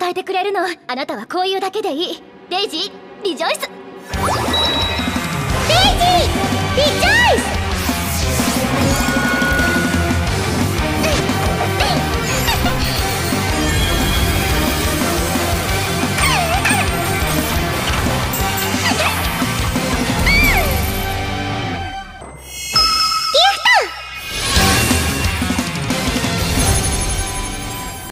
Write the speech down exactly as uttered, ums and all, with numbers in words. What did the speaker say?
伝えてくれるの。あなたはこういうだけでいい。デイジー、リジョイス。